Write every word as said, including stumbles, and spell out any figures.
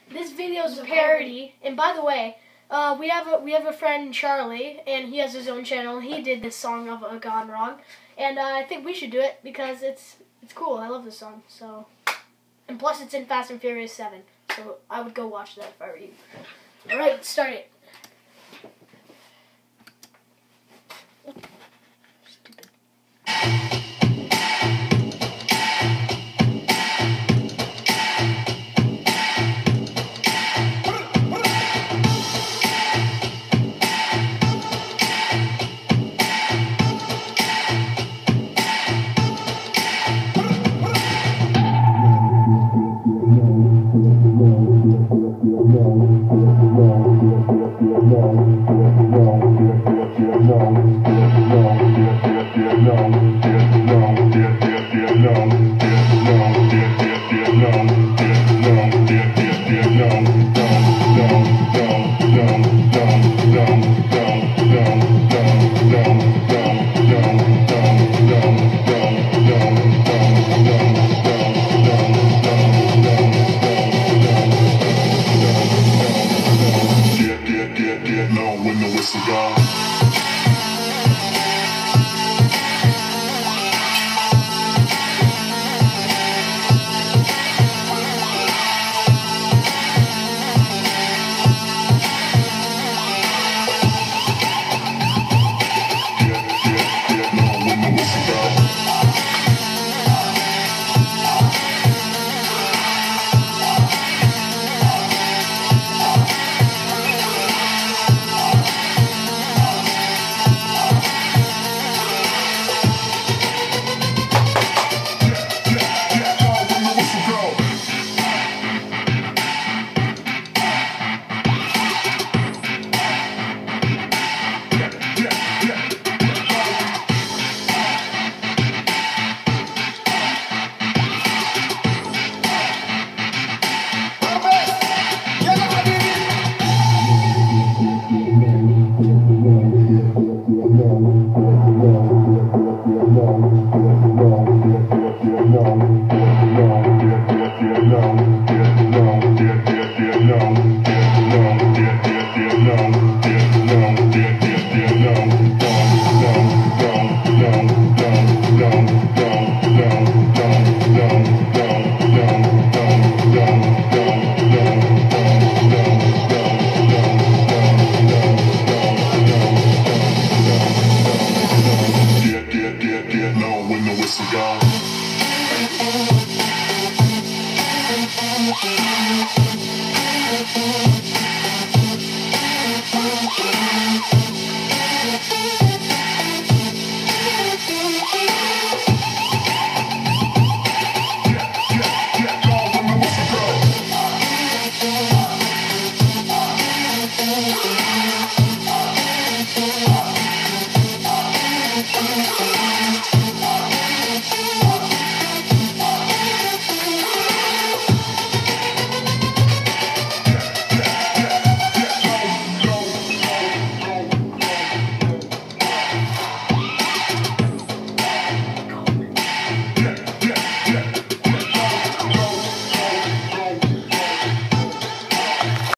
this video is a parody. And by the way, uh, we have a we have a friend Charlie, and he has his own channel. He did this song of uh, Gone Wrong, and uh, I think we should do it because it's it's cool. I love this song. So, and plus it's in Fast and Furious seven. So I would go watch that if I were you. All right, start it.